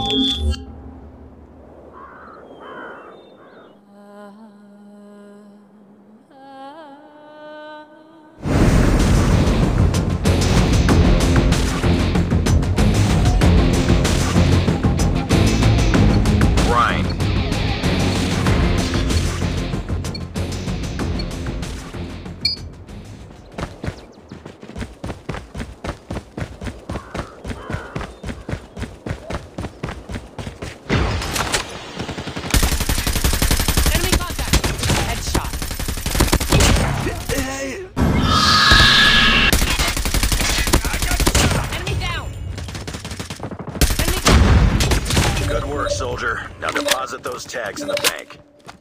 Soldier, now deposit those tags in the bank.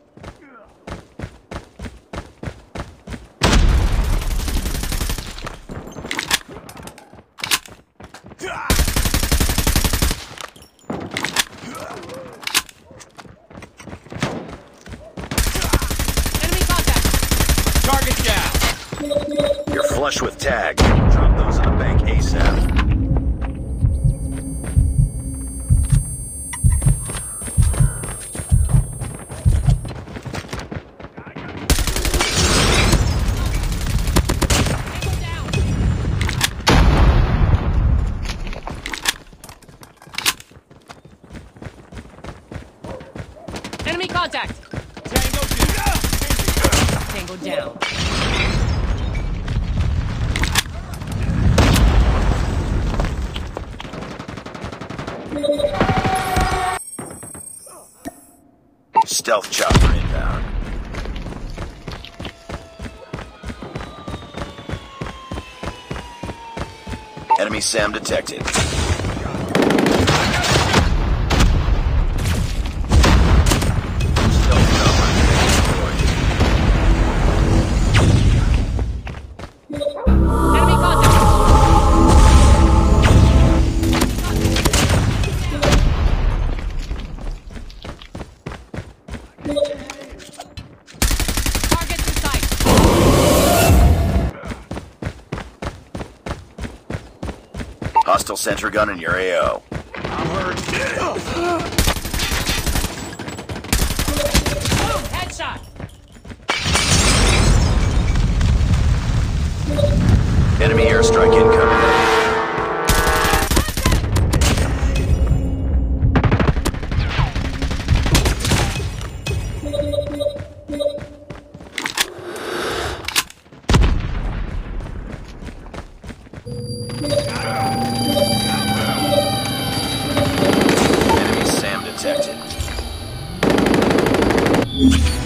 Enemy contact! Target down! You're flush with tags. Drop those in the bank ASAP. Enemy contact! Tango down. Stealth chopper inbound. Enemy SAM detected. Hostile sentry gun in your AO. I'm hurt. Boom! Headshot! Enemy airstrike incoming. Enemy SAM detected.